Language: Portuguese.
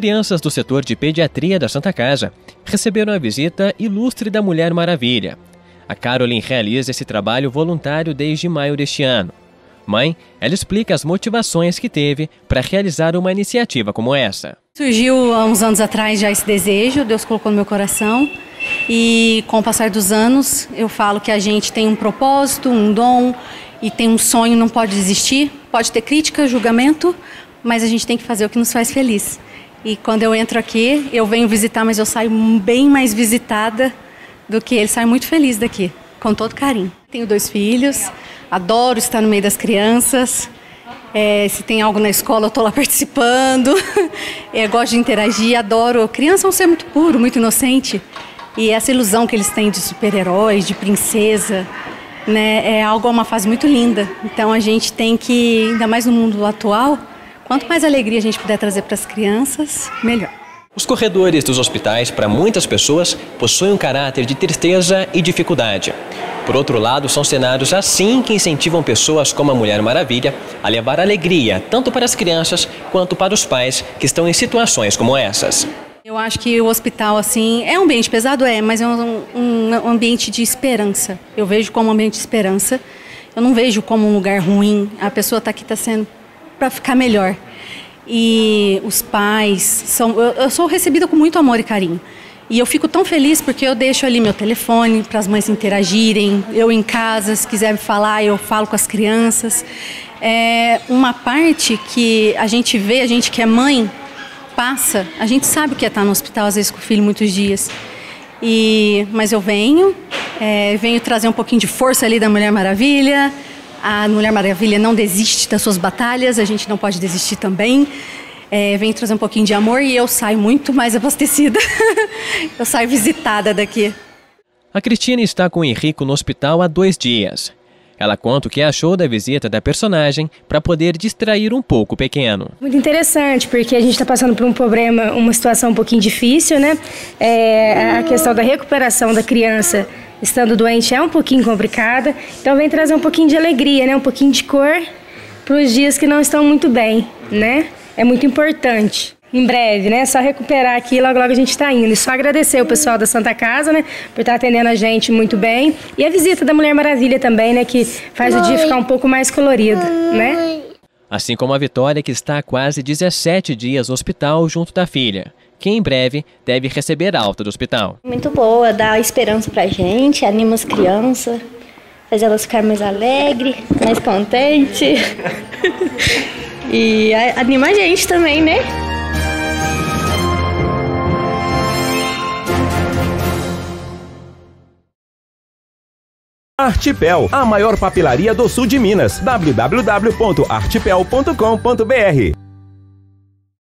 crianças do setor de pediatria da Santa Casa receberam a visita ilustre da Mulher Maravilha. A Caroline realiza esse trabalho voluntário desde maio deste ano. Mãe, ela explica as motivações que teve para realizar uma iniciativa como essa. Surgiu há uns anos atrás já esse desejo, Deus colocou no meu coração. E com o passar dos anos, eu falo que a gente tem um propósito, um dom e tem um sonho, não pode desistir. Pode ter crítica, julgamento, mas a gente tem que fazer o que nos faz feliz. E quando eu entro aqui, eu venho visitar, mas eu saio bem mais visitada do que ele. Saio muito feliz daqui, com todo carinho. Tenho 2 filhos, adoro estar no meio das crianças. Se tem algo na escola, eu estou lá participando. Gosto de interagir, adoro. Criança é um ser muito puro, muito inocente. E essa ilusão que eles têm de super-heróis, de princesa, né, é uma fase muito linda. Então a gente tem que, ainda mais no mundo atual, quanto mais alegria a gente puder trazer para as crianças, melhor. Os corredores dos hospitais, para muitas pessoas, possuem um caráter de tristeza e dificuldade. Por outro lado, são cenários assim que incentivam pessoas como a Mulher Maravilha a levar alegria tanto para as crianças quanto para os pais que estão em situações como essas. Eu acho que o hospital, assim, é um ambiente pesado, mas é um ambiente de esperança. Eu vejo como um ambiente de esperança. Eu não vejo como um lugar ruim. A pessoa está aqui sendo para ficar melhor. E os pais eu sou recebida com muito amor e carinho. E eu fico tão feliz porque eu deixo ali meu telefone para as mães interagirem. Eu em casa, se quiser me falar, eu falo com as crianças. É uma parte que a gente vê, a gente que é mãe, passa, a gente sabe o que é estar no hospital, às vezes com o filho muitos dias. Mas eu venho trazer um pouquinho de força ali da Mulher Maravilha. A Mulher Maravilha não desiste das suas batalhas, a gente não pode desistir também. Venho trazer um pouquinho de amor e eu saio muito mais abastecida. Eu saio visitada daqui. A Cristina está com o Henrico no hospital há 2 dias. Ela conta o que achou da visita da personagem para poder distrair um pouco o pequeno. Muito interessante, porque a gente está passando por um problema, uma situação um pouquinho difícil, né? A questão da recuperação da criança estando doente é um pouquinho complicada. Então vem trazer um pouquinho de alegria, né? Um pouquinho de cor para os dias que não estão muito bem, né? É muito importante. Em breve, né? Só recuperar aqui, logo a gente está indo. E só agradecer o pessoal da Santa Casa, né? Por estar atendendo a gente muito bem. E a visita da Mulher Maravilha também, né? Que faz o dia ficar um pouco mais colorido, né? Assim como a Vitória, que está há quase 17 dias no hospital junto da filha, que em breve deve receber alta do hospital. Muito boa, dá esperança pra gente, anima as crianças, faz elas ficarem mais alegres, mais contentes. E anima a gente também, né? Artipel, a maior papelaria do sul de Minas. www.artipel.com.br